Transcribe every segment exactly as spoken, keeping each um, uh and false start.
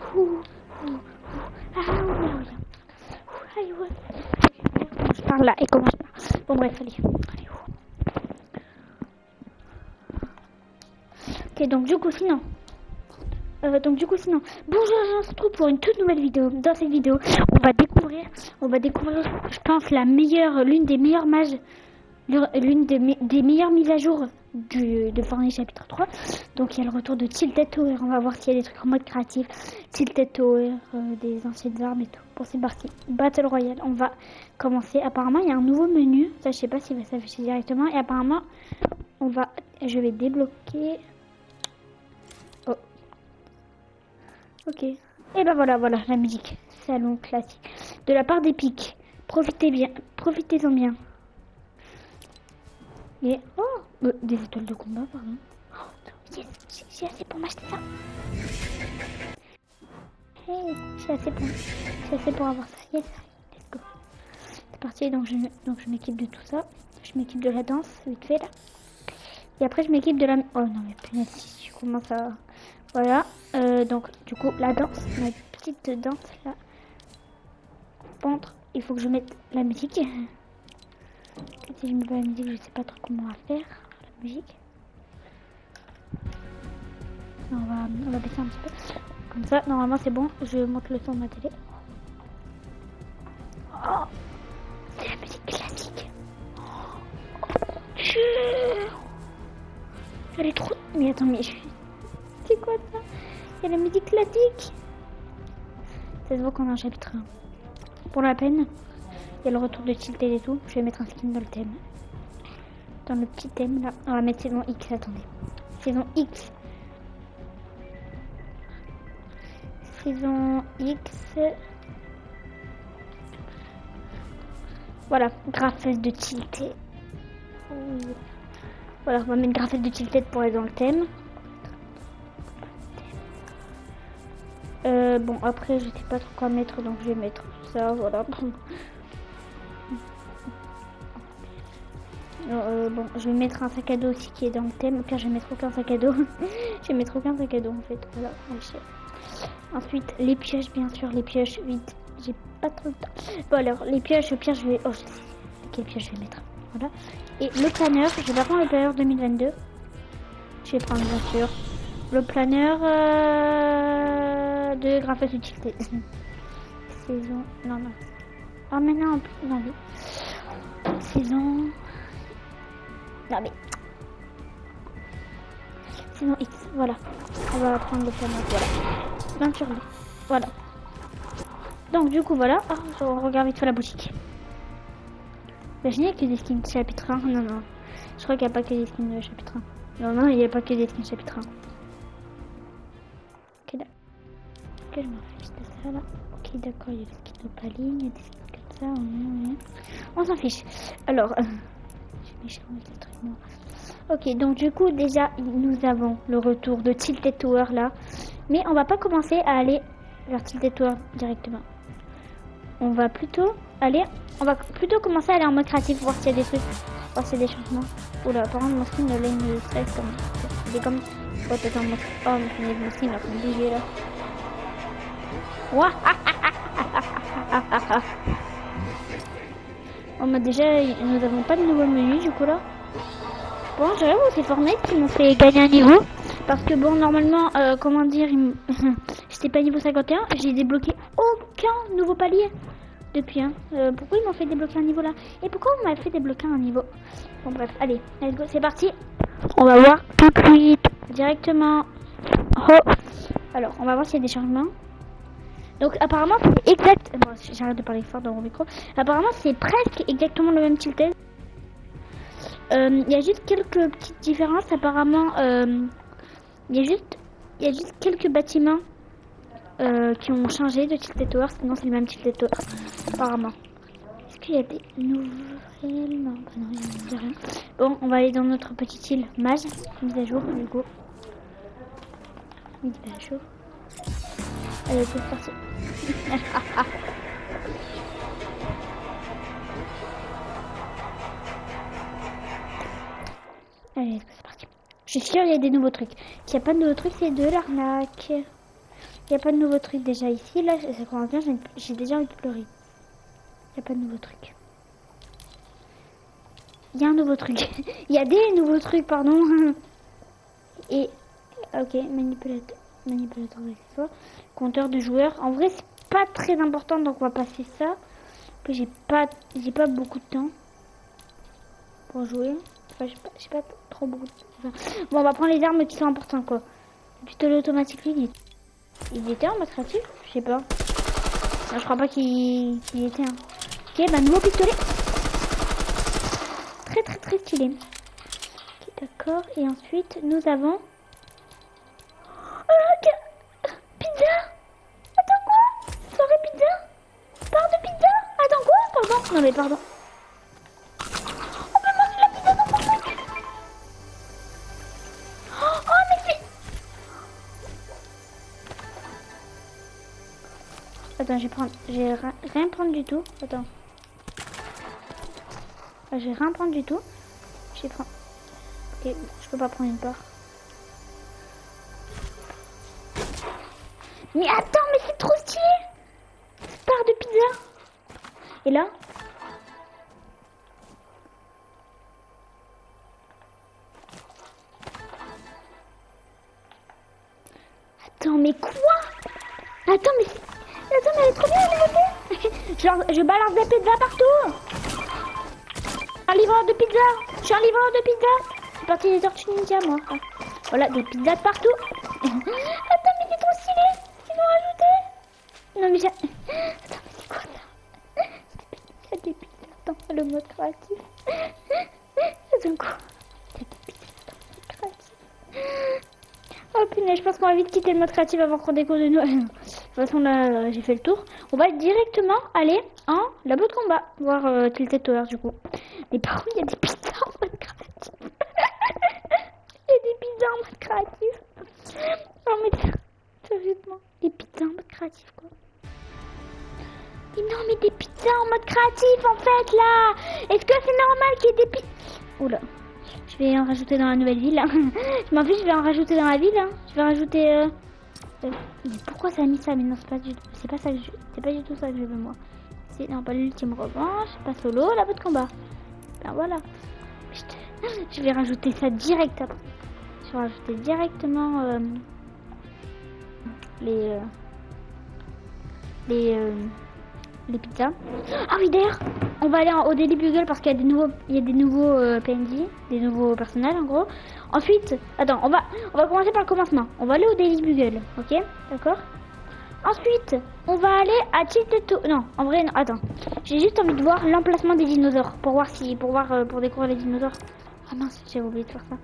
Ouh, ouh, ouh. Ah oui, oui. Allez, ouais. Je parle là et comment je parle. Bon bref, allez. Allez, ouh. Ok, donc du coup, sinon. Euh, donc du coup, sinon. Bonjour, on se retrouve pour une toute nouvelle vidéo. Dans cette vidéo, on va découvrir, on va découvrir, je pense, la meilleure, l'une des meilleures mages, l'une des, me des meilleures mises à jour du, de Fortnite chapitre trois. Donc il y a le retour de Tilted Tower. On va voir s'il y a des trucs en mode créatif. Tilted Tower, euh, des anciennes armes et tout. Bon, c'est parti. Battle Royale. On va commencer. Apparemment, il y a un nouveau menu. Ça, je sais pas s'il va s'afficher directement. Et apparemment, on va, je vais débloquer. Oh. Ok. Et ben voilà, voilà la musique. Salon classique. De la part d'Epic. Profitez bien. Profitez-en bien. Et oh, euh, des étoiles de combat, pardon. Oh, yes, j'ai assez pour m'acheter ça. Hey, j'ai assez pour, j'ai assez pour avoir ça. Yes, let's go. C'est parti. Donc je, donc je m'équipe de tout ça. Je m'équipe de la danse, vite fait là. Et après je m'équipe de la. Oh non mais punaise, si je commence à. Voilà. Euh, donc du coup la danse, ma petite danse là. Par contre, il faut que je mette la musique. Si je mets pas la musique, je sais pas trop comment on va faire la musique. On va, on va baisser un petit peu. Comme ça, normalement c'est bon. Je monte le son de ma télé. Oh, c'est la musique classique. Oh, je... Elle est trop... Mais attends, mais je... C'est quoi ça? Il y a la musique classique. Ça se voit qu'on a un chapitre un. Pour la peine. Il y a le retour de Tilted et tout. Je vais mettre un skin dans le thème. Dans le petit thème là. On va mettre saison X, attendez. Saison X. Saison X. Voilà, graphiste de Tilted. Voilà, on va mettre graphiste de Tilted pour être dans le thème. Euh, bon, après, je sais pas trop quoi mettre, donc je vais mettre ça, voilà. Euh, bon, je vais mettre un sac à dos aussi qui est dans le thème. Au pire, je vais mettre aucun sac à dos. Je vais mettre aucun sac à dos en fait. Voilà. Ensuite, les pioches, bien sûr, les pioches. Vite, j'ai pas trop de temps. Bon, alors, les pioches, au pire, je vais. Oh, je sais quelle pioche je vais mettre. Voilà. Et le planeur, je vais prendre le planeur deux mille vingt-deux. Je vais prendre, bien sûr, le planeur euh, de graphiste utilité. Saison. Non, non. Ah, oh, mais non, non, oui. Saison. Non mais sinon X, voilà. On va prendre le planeur, voilà. vingt sur deux. Voilà. Donc du coup voilà. Oh, je regarde vite fait la boutique. Imaginez qu'il y a que des skins chapitre un. Non non. Je crois qu'il n'y a pas que des skins de chapitre un. Non non, il n'y a pas que des skins chapitre un. Ok d'accord. Ok, je m'en fiche de ça là. Ok d'accord, il y a des skins opaline, il y a des skins comme ça. On, on s'en fiche. Alors euh... je vais changer des trucs moi. Ok, donc du coup déjà nous avons le retour de Tilted Tower là, mais on va pas commencer à aller vers Tilted Tower directement. On va plutôt aller, on va plutôt commencer à aller en mode créatif, voir s'il y a des trucs, voir s'il y a des changements. Oula, par contre mon skin là il me stresse comme, il est comme, oh attends mon, oh mais mon skin là comme bouger là. Ouah. On m'a déjà, nous n'avons pas de nouveau menu du coup là. Bon, j'avoue, c'est Fortnite qui m'ont fait gagner un niveau. Parce que bon, normalement, euh, comment dire, j'étais pas niveau cinquante et un. J'ai débloqué aucun nouveau palier depuis. Hein. Euh, pourquoi ils m'ont fait débloquer un niveau là? Et pourquoi on m'a fait débloquer un niveau? Bon, bref, allez, let's go, c'est parti. On va voir tout de suite, directement. Oh. Alors, on va voir s'il y a des changements. Donc, apparemment, c'est exact. Bon, j'arrête de parler fort dans mon micro. Apparemment, c'est presque exactement le même Tilted. Il euh, y a juste quelques petites différences apparemment. Il euh, y a juste, il y a juste quelques bâtiments euh, qui ont changé de Tilted Tower. Sinon c'est le même Tilted Tower apparemment. Est-ce qu'il y a des nouvelles? Non, bah non, il n'y a rien. Bon, on va aller dans notre petite île mage. Mise à jour, du coup. Mise à jour. Allez, c'est parti. Allez, c'est parti. Je suis sûre qu'il y a des nouveaux trucs. S'il n'y a pas de nouveaux trucs, c'est de l'arnaque. Il n'y a pas de nouveau truc déjà ici. Là, ça commence bien. J'ai déjà envie de pleurer. Il n'y a pas de nouveau truc. Il y a un nouveau truc. Il y a des nouveaux trucs, pardon. Et, ok, manipulateur, manipulateur d'accessoires. Compteur de joueurs. En vrai, c'est pas très important, donc on va passer ça. Que j'ai pas, j'ai pas beaucoup de temps pour jouer. Enfin, j'ai pas, j'ai pas trop beaucoup de temps. Enfin, bon, on va prendre les armes qui sont importantes, quoi. Le pistolet automatique, lui, il, est... il était en mode créatif. Je sais pas. Non, je crois pas qu'il qu était. Hein. Ok, bah nouveau pistolet. Très très très stylé. Ok, d'accord. Et ensuite, nous avons... Oh, pizza. Attends quoi? Soirée pizza? Part de pizza? Attends quoi? Pardon. Non mais pardon. On peut manger la pizza dans mon truc. Oh mais c'est... Attends, je vais prendre... Je vais rien prendre du tout. Attends. Je vais rien prendre du tout. Je vais prendre... Ok, je peux pas prendre une part. Mais attends, mais c'est trop stylé! Part de pizza. Et là? Attends, mais quoi? Attends, mais... Attends, mais elle est trop bien, elle est Genre, je balance des pizzas partout. Un livreur de pizza. Je suis un livreur de pizza. C'est parti des tortues ninja, moi. Ah. Voilà, des pizzas de partout. Attends, mais c'est trop stylé. Ils vont rajouter. Non, mais j'ai... Attends, mais c'est quoi ça? Il y a des pizzas dans le mode créatif. Attends, quoi? Il y a des pizzas dans le mode créatif. Oh punaise, je pense qu'on va vite quitter le mode créatif avant qu'on découvre de Noël. De toute façon, là, j'ai fait le tour. On va directement aller en labo de combat. Voir euh, Tilted Tower, du coup. Mais par contre, il y a des pizzas en mode créatif. Il y a des pizzas en mode créatif. Oh mais sérieusement, des pizzas en mode créatif, quoi. Mais non, mais des pizzas en mode créatif, en fait, là. Est-ce que c'est normal qu'il y ait des pizzas? Oula. Je vais en rajouter dans la nouvelle ville. Hein. Je m'en fiche, je vais en rajouter dans la ville. Hein. Je vais rajouter... Euh... Euh... Mais pourquoi ça a mis ça? Mais non, c'est pas du tout... C'est pas ça que je... C'est pas du tout ça que je veux, moi. C'est... Non, pas l'ultime revanche, pas solo, la de combat. Ben voilà. Je vais rajouter ça direct après. Je vais rajouter directement... Euh... Les... Euh... Les... Euh... Les pizzas. Ah oui, d'ailleurs, on va aller en, au Daily Bugle parce qu'il y a des nouveaux, il y a des nouveaux euh, P N J, des nouveaux personnages en gros. Ensuite, attends, on va, on va commencer par le commencement. On va aller au Daily Bugle, ok, d'accord. Ensuite, on va aller à Tilted Tower. Non, en vrai, non, attends. J'ai juste envie de voir l'emplacement des dinosaures pour voir si, pour voir, euh, pour découvrir les dinosaures. Ah mince, j'ai oublié de faire ça.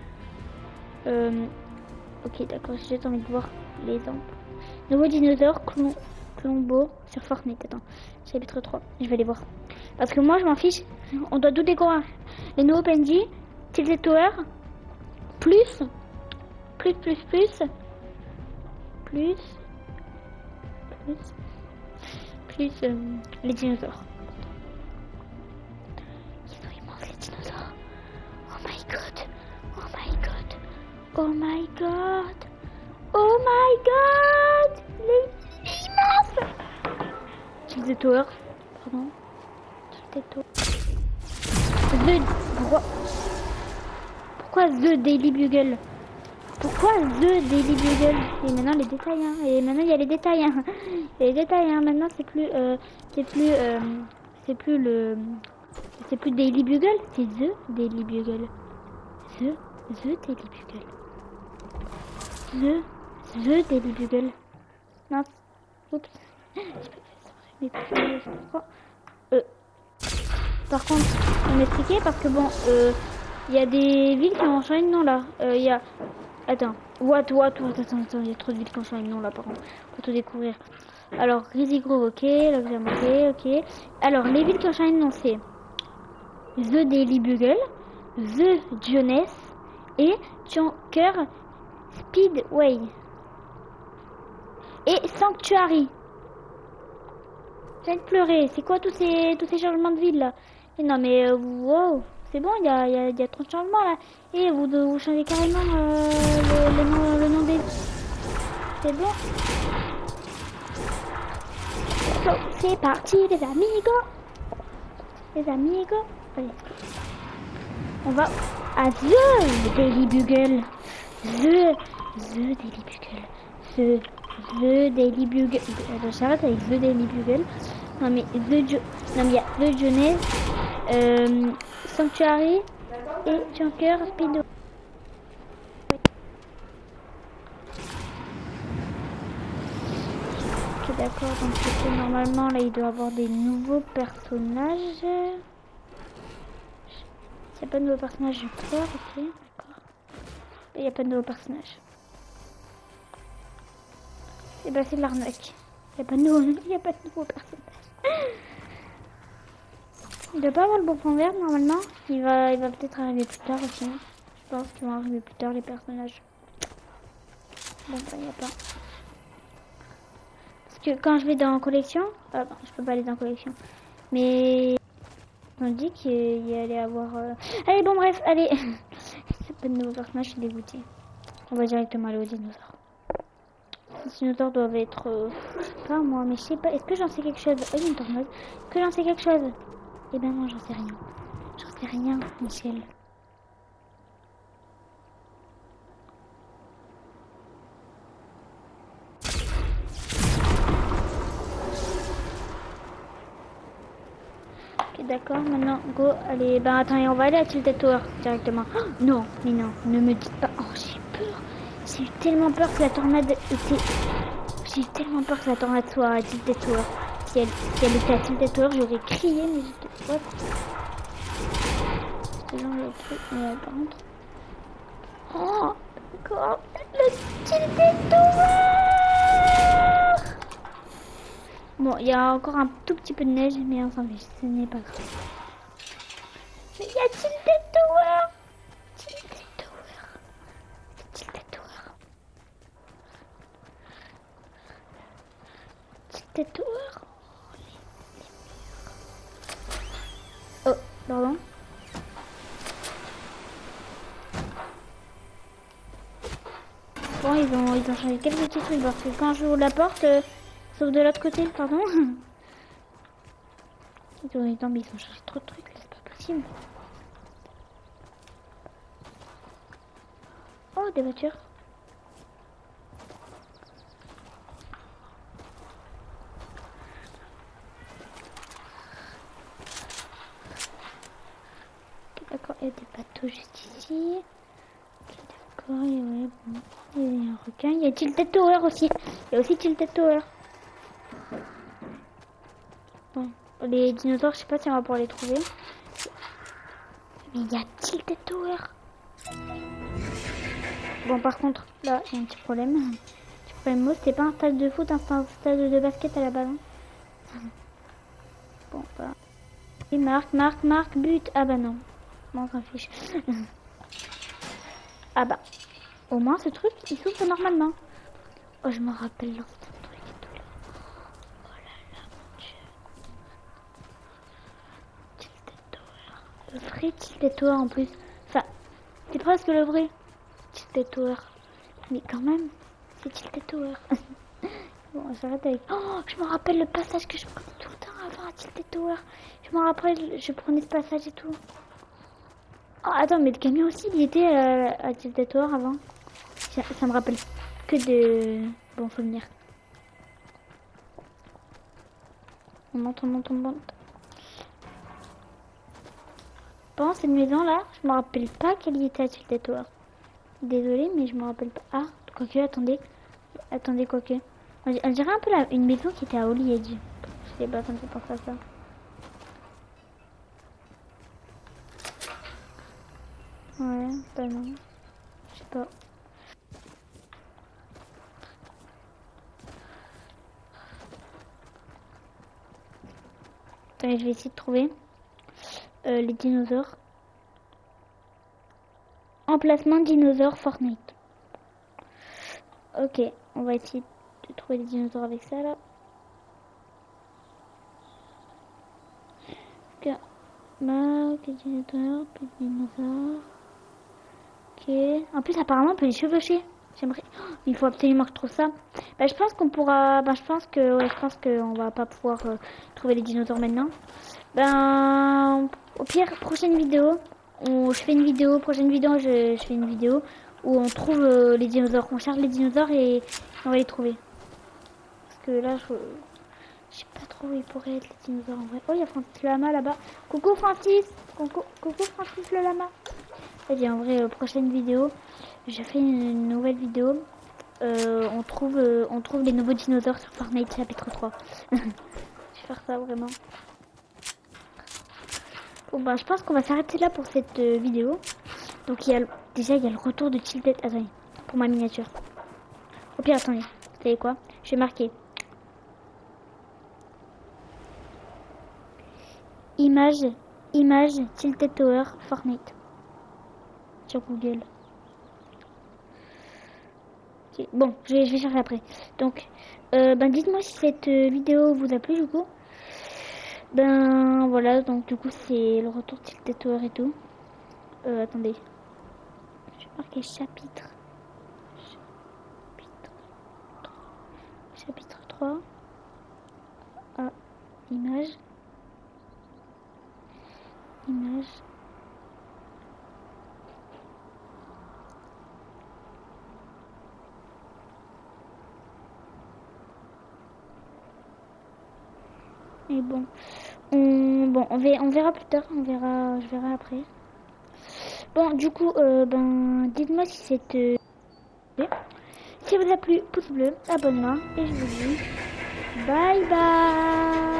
Euh, ok, d'accord, j'ai juste envie de voir les exemples. Nouveaux dinosaures, clon. Colombo sur Fortnite. Attends, chapitre trois, je vais les voir. Parce que moi je m'en fiche, on doit tout découvrir. Les nouveaux P N J, Tilted Tower, plus, plus, plus, plus, plus, plus, plus euh, les dinosaures. Ils sont immenses les dinosaures. Oh my god, oh my god, oh my god, oh my god, les Tilted Tower, pardon. Tilted Tower. The... Pourquoi... Pourquoi The Daily Bugle? Pourquoi The Daily Bugle? Et maintenant les détails, hein. Et maintenant il y a les détails, hein. Et les détails, hein. Maintenant c'est plus... Euh, c'est plus... Euh, c'est plus le... C'est plus Daily Bugle, c'est The Daily Bugle. The... The Daily Bugle. The... The Daily Bugle. Non. Oups. Euh, par contre, on m'expliquer parce que bon, il euh, y a des villes qui ont changé de nom là. Il euh, y a, attends, what, what, what, attends, attends, il y a trop de villes qui ont changé de nom là, par contre. Faut tout découvrir. Alors, Greasy Grove, ok, là vous avez ok, ok. Alors, les villes qui ont changé de nom, c'est The Daily Bugle, The Jeunesse et Junker Speedway et Sanctuary. J'ai de pleurer. C'est quoi tous ces tous ces changements de ville là? Et non mais euh, wow, c'est bon, il y a, y, a, y a trop de changements là. Et vous, vous changez carrément euh, le, le, nom, le nom des... C'est bon. So, c'est parti les amigos. Les amigos. Allez. On va à The Daily Bugle. The, The Daily Bugle. The, The Daily Bugle. J'arrête avec The Daily Bugle. Non mais The jo non mais il y a The Journey, euh, Sanctuary et Junker Speedo. Ok d'accord, donc c'est que normalement là il doit y avoir des nouveaux personnages. S'il n'y a pas de nouveaux personnages, je peur, ok, d'accord. Il n'y a pas de nouveaux personnages. Et bah c'est de l'arnaque. Il n'y a pas de nouveaux, il y a pas de nouveaux personnages. Il doit pas avoir le bon fond vert normalement. Il va, il va peut-être arriver plus tard aussi. Je pense qu'ils vont arriver plus tard les personnages. Bon bah il n'y a pas. Parce que quand je vais dans collection, ah bon, je peux pas aller dans collection. Mais on dit qu'il y allait avoir. Euh... Allez bon bref, allez. C'est pas de nouveaux personnages, je suis dégoûtée. On va directement aller aux dinosaures. Les dinosaures doivent être, euh, je sais pas moi, mais je sais pas. Est-ce que j'en sais quelque chose? Oh, il y a une tornade. Est-ce que j'en sais quelque chose? Eh ben non, j'en sais rien. J'en sais rien, Michel. Ok, d'accord, maintenant, go, allez, ben attends, on va aller à Tilted Tower directement. Oh, non, mais non, ne me dites pas. Oh, j'ai peur. J'ai eu tellement peur que la tornade était... J'ai eu tellement peur que la tornade soit à Tilted Tower. Si elle, si elle était à Tilted Tower, j'aurais crié, mais j'étais... What? C'était dans le truc, mais par contre... Oh, d'accord, le Tilted Tower. Bon, il y a encore un tout petit peu de neige, mais on s'en fiche, ce n'est pas grave. Mais y a-t-il des towers? Tilted Tower. Tilted Tower. Tilted Tower. Oh, pardon. Bon, ils ont, ils ont changé quelques petits trucs parce que quand j'ouvre la porte, euh, sauf de l'autre côté, pardon. Ils ont, non, mais ils ont changé trop de trucs, c'est pas possible. Oh, des voitures. Ok, d'accord, il y a des bateaux juste ici. Ok, d'accord, il y a, ouais, bon. Il y a un requin. Il y a Tilted Tower aussi. Il y a aussi Tilted Tower. Bon, les dinosaures, je sais pas si on va pouvoir les trouver. Mais il y a Tilted Tower. Bon, par contre, là, il y a un petit problème. Un petit problème, c'était pas un stade de foot, c'est un stade de basket à la ballon. Bon, bah. Et marque, marque, marque, but. Ah bah non. Bon, on s'en fiche. Ah bah. Au moins, ce truc, il s'ouvre normalement. Oh, je me rappelle l'ancien truc et tout là. Oh là là, mon dieu. Tilted Tower. Le vrai Tilted Tower en plus. Enfin, c'est presque le vrai Tilted Tower. Mais quand même, c'est Tilted Tower. Bon, j'arrête avec... Oh, je me rappelle le passage que je prenais tout le temps avant à Tilted Tower. Je me rappelle, je prenais ce passage et tout. Oh, attends, mais le camion aussi, il était euh, à Tilted Tower avant. Ça, ça me rappelle que de bons souvenirs. On monte, on monte, on monte. Bon, cette maison là, je me rappelle pas qu'elle y était à Tilted Tower. Désolée, mais je me rappelle pas. Ah, quoique, attendez. Attendez, quoique. On dirait un peu la, une maison qui était à Holy Edge. Je sais pas, ça me fait penser à ça. Ouais, bah non. Je sais pas. Attends, je vais essayer de trouver euh, les dinosaures. Emplacement dinosaure Fortnite. Ok, on va essayer de trouver des dinosaures avec ça là. Marque, dinosaures, plus de dinosaures. Ok. En plus, apparemment, on peut les chevaucher. J'aimerais. Oh, il faut absolument que je trouve ça. Bah, je pense qu'on pourra. Bah, je pense que. Ouais, je pense qu'on va pas pouvoir euh, trouver les dinosaures maintenant. Ben. Au pire, prochaine vidéo. On... Je fais une vidéo. Prochaine vidéo, je, je fais une vidéo où on trouve euh, les dinosaures. On cherche les dinosaures et on va les trouver. Parce que là, je. Je sais pas trop où ils pourraient être les dinosaures en vrai. Oh, il y a Francis le lama là-bas. Coucou Francis. Coucou, coucou Francis le lama. Vas-y, en vrai, euh, prochaine vidéo. Je fais une nouvelle vidéo. Euh, on trouve euh, on trouve les nouveaux dinosaures sur Fortnite chapitre trois. Je vais faire ça vraiment. Bon bah je pense qu'on va s'arrêter là pour cette euh, vidéo. Donc il y a le- déjà il y a le retour de Tilted. Attendez, pour ma miniature. Au pire attendez, vous savez quoi? Je vais marquer image image Tilted Tower Fortnite sur Google. Ok, bon, je vais, je vais chercher après. Donc, euh, ben dites-moi si cette euh, vidéo vous a plu du coup. Ben voilà, donc du coup c'est le retour de Tilted Tower et tout. Euh, attendez. Je vais marquer chapitre. Chapitre trois. Chapitre trois. Ah, image. Image. Et bon. On, bon, on verra, on verra plus tard. On verra, je verrai après. Bon, du coup, euh, ben, dites-moi si cette... Euh, si vous a plu, pouce bleu, abonnement. Et je vous dis bye bye.